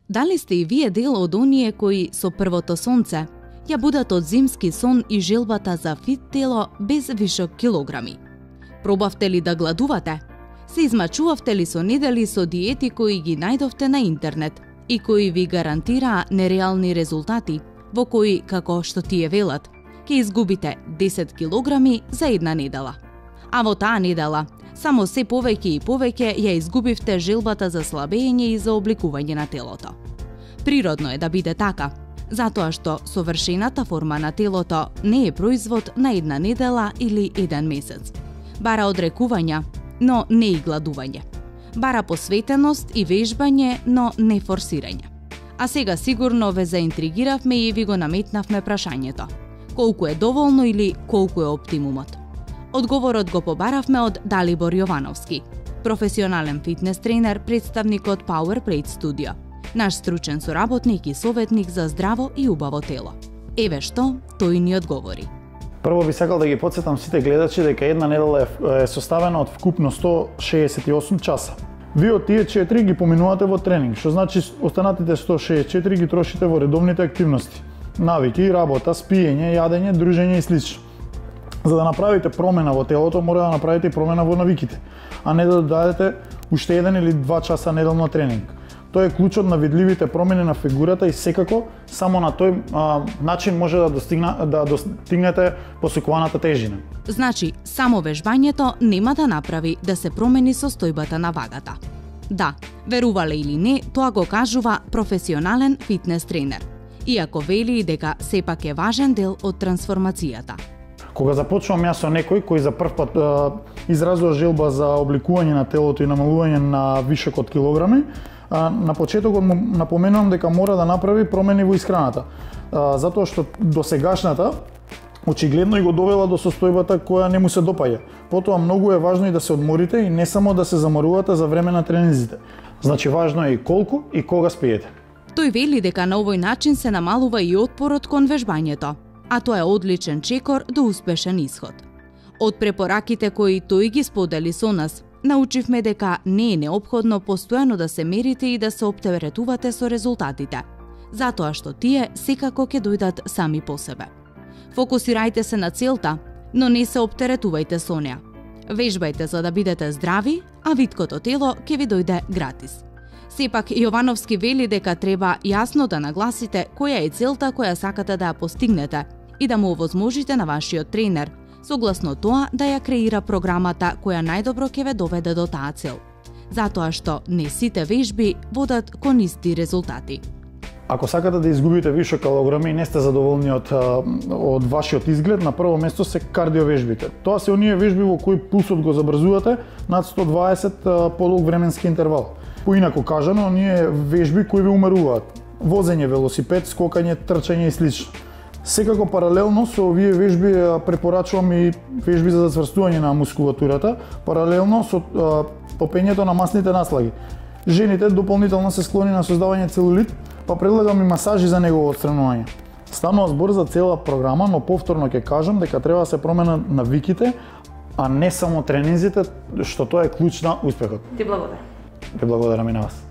Дали сте и вие дел од оние кои со првото сонце ја будат од зимски сон и желбата за фит тело без вишок килограми? Пробавте ли да гладувате? Се измачувавте ли со недели со диети кои ги најдовте на интернет и кои ви гарантираа нереални резултати, во кои, како што тие велат, ќе изгубите 10 килограми за една недела? А во таа недела, само се повеќе и повеќе ја изгубивте желбата за слабење и за обликување на телото. Природно е да биде така, затоа што совршената форма на телото не е производ на една недела или еден месец. Бара одрекувања, но не и гладување. Бара посветеност и вежбање, но не форсирање. А сега сигурно ве заинтригиравме и ви го наметнавме прашањето: колку е доволно или колку е оптимумот? Одговорот го побаравме од Далибор Јовановски, професионален фитнес тренер, представник од Powerplate студио, наш стручен соработник и советник за здраво и убаво тело. Еве што тој ни одговори. Прво би сакал да ги потсетам сите гледачи дека една недела е составена од вкупно 168 часа. Вие од тие 4 ги поминувате во тренинг, што значи останатите 164 ги трошите во редовните активности: навики, работа, спиење, јадење, дружење и слично. За да направите промена во телото, мора да направите и промена во навиките, а не да додадете уште 1 или 2 часа неделно тренинг. Тоа е клучот на видливите промени на фигурата и секако само на тој начин може да достигнете посекуваната тежина. Значи, само вежбањето нема да направи да се промени состојбата на вагата. Да, верувале или не, тоа го кажува професионален фитнес тренер, иако вели дека сепак е важен дел од трансформацијата. Кога започнувам јас со некој кој за прв пат изразува желба за обликување на телото и намалување на вишок од килограми, на почетокот му напоменувам дека мора да направи промени во исхраната, затоа што досегашната очигледно и го довела до состојбата која не му се допаѓа. Потоа многу е важно и да се одморите и не само да се заморувате за време на тренинзите. Значи важно е и колку и кога спиете. Тој вели дека на овој начин се намалува и отпорот кон вежбањето, а тоа е одличен чекор до успешен исход. Од препораките кои тој ги сподели со нас, научивме дека не е неопходно постојано да се мерите и да се оптеретувате со резултатите, затоа што тие секако ќе дојдат сами по себе. Фокусирајте се на целта, но не се оптеретувајте со неа. Вежбајте за да бидете здрави, а виткото тело ќе ви дојде гратис. Сепак, Јовановски вели дека треба јасно да нагласите која е целта која сакате да ја постигнете и да му овозможите на вашиот тренер, согласно тоа да ја креира програмата која најдобро ќе ве доведе до таа цел. Затоа што не сите вежби водат кон исти резултати. Ако сакате да изгубите вишок килограми и не сте задоволни од вашиот изглед, на прво место се кардиовежбите. Тоа се оние вежби во кои пулсот го забрзувате над 120 подолг временски интервал. Поинаку кажано, оние вежби кои ве умеруваат: возење, велосипед, скокање, трчање и слично. Секако паралелно со овие вежби препорачувам и вежби за зацврстување на мускулатурата, паралелно со топењето на масните наслаги. Жените дополнително се склони на создавање целулит, па предлагам и масажи за негово отстранување. Станува збор за цела програма, но повторно ќе кажам дека треба да се променат навиките, а не само тренинзите, што тоа е клуч на успехот. Ти благодарам. Ти благодарам и на вас.